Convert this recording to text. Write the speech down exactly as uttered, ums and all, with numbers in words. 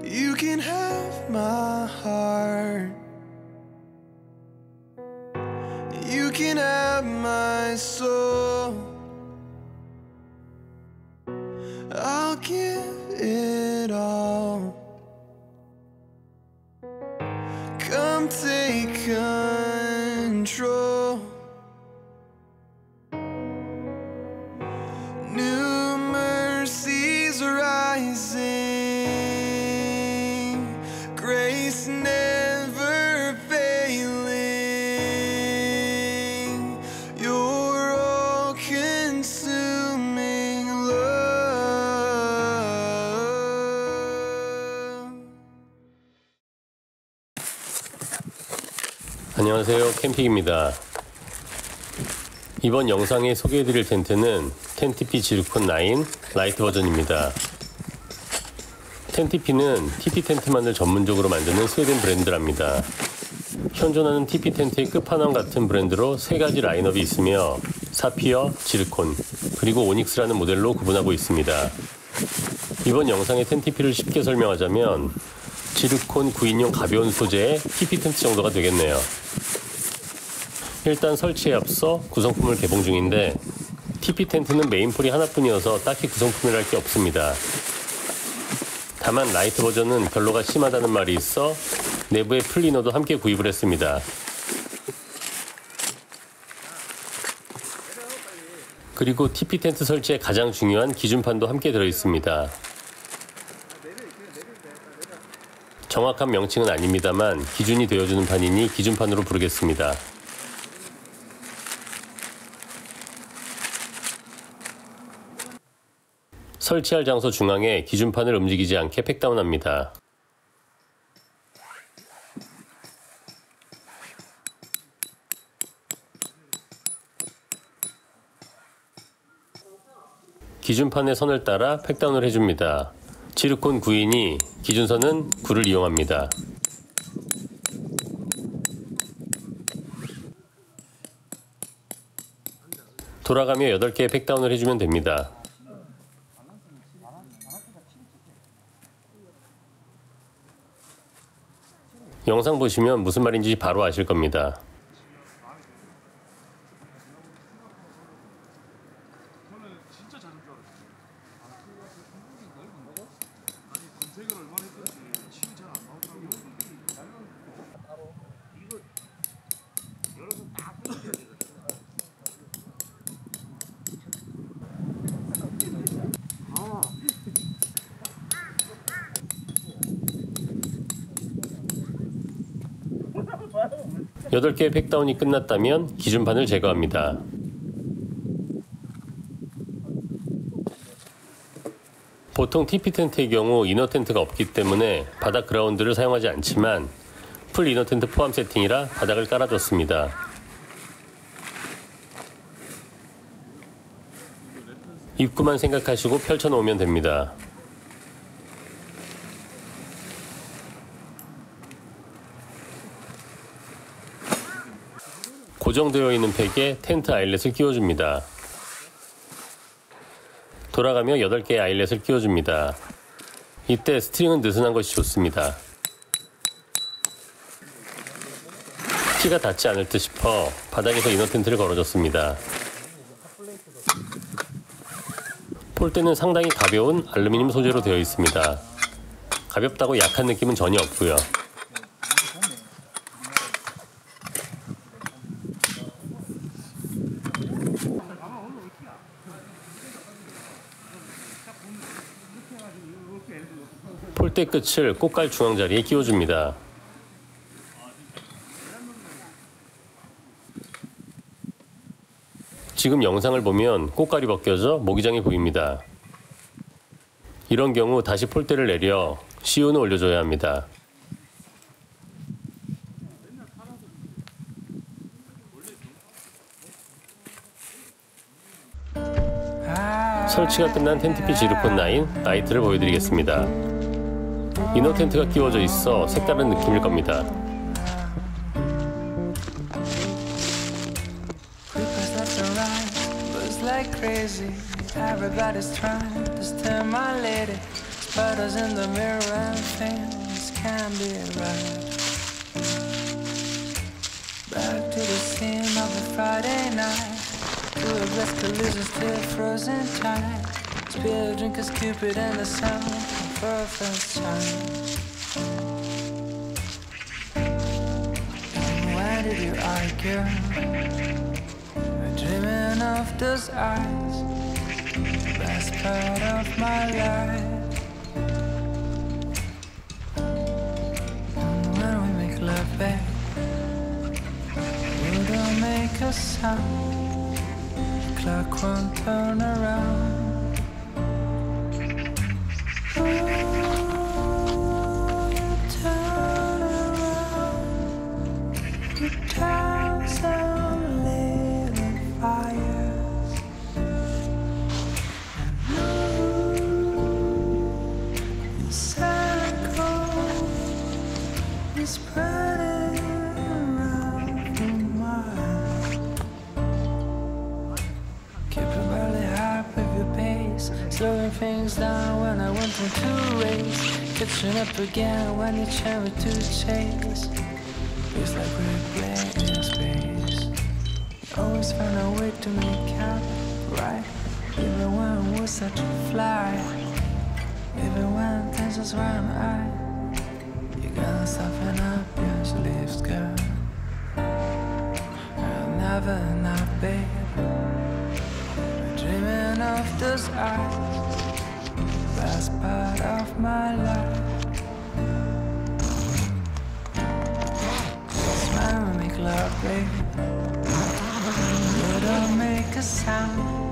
You can have my heart. You can have my soul. I'll give it all. Come take control. New mercies rising, grace never failing. Your all-consuming love. 안녕하세요, 캠픽입니다. 이번 영상에 소개해드릴 텐트는 텐티피 지르콘 나인 라이트 버전입니다. 텐티피는 티피 텐트만을 전문적으로 만드는 스웨덴 브랜드랍니다. 현존하는 티피 텐트의 끝판왕 같은 브랜드로 세 가지 라인업이 있으며 사피어, 지르콘, 그리고 오닉스라는 모델로 구분하고 있습니다. 이번 영상의 텐티피를 쉽게 설명하자면 지르콘 구 인용 가벼운 소재의 티피 텐트 정도가 되겠네요. 일단 설치에 앞서 구성품을 개봉 중인데 티피 텐트는 메인폴이 하나뿐이어서 딱히 구성품이랄 게 없습니다. 다만 라이트 버전은 결로가 심하다는 말이 있어 내부에 플리너도 함께 구입을 했습니다. 그리고 티피 텐트 설치에 가장 중요한 기준판도 함께 들어있습니다. 정확한 명칭은 아닙니다만 기준이 되어주는 판이니 기준판으로 부르겠습니다. 설치할 장소 중앙에 기준판을 움직이지 않게 팩다운합니다. 기준판의 선을 따라 팩다운을 해줍니다. 지르콘 구 인이 기준선은 구를 이용합니다. 돌아가며 여덟 개의 팩다운을 해주면 됩니다. 영상 보시면 무슨 말인지 바로 아실 겁니다. 여덟 개의 팩다운이 끝났다면 기준판을 제거합니다. 보통 티피 텐트의 경우 이너 텐트가 없기 때문에 바닥 그라운드를 사용하지 않지만 풀 이너 텐트 포함 세팅이라 바닥을 깔아줬습니다. 입구만 생각하시고 펼쳐놓으면 됩니다. 고정되어 있는 팩에 텐트 아일렛을 끼워줍니다. 돌아가며 여덟 개의 아일렛을 끼워줍니다. 이때 스트링은 느슨한 것이 좋습니다. 티가 닿지 않을 듯 싶어 바닥에서 이너 텐트를 걸어줬습니다. 폴대는 상당히 가벼운 알루미늄 소재로 되어 있습니다. 가볍다고 약한 느낌은 전혀 없고요. 폴대 끝을 꽃갈 중앙 자리에 끼워줍니다. 지금 영상을 보면 꽃갈이 벗겨져 모기장이 보입니다. 이런 경우 다시 폴대를 내려 씨유는 올려줘야 합니다. 설치가 끝난 텐티피 지르콘 나인 라이트를 보여드리겠습니다. 이너 텐트가 끼워져 있어 색다른 느낌일 겁니다. Everybody's trying to steal my lady. Photos in the mirror and things can be right. Back to the scene of the Friday night, to a blessed collision, still frozen tight. Spill drinkers, Cupid and the sun for a first time. And why did you argue? We're dreaming of those eyes, best part of my life. And when we make love, babe, we don't make a sound. The clock won't turn around. Oh, you turn around. You thousand little fires. Spreading around from mine. Keep your belly high with your pace, slowing things down when I want them to race, catching up again when you cherry to chase. Feels like we're playing in space. You always find a way to make out right, even when we start to fly, even when things just run high. Gotta soften up your sleeves, girl. I'll never not, babe. I'm dreaming of those eyes, best part of my life. Smile and make love, babe. You don't make a sound.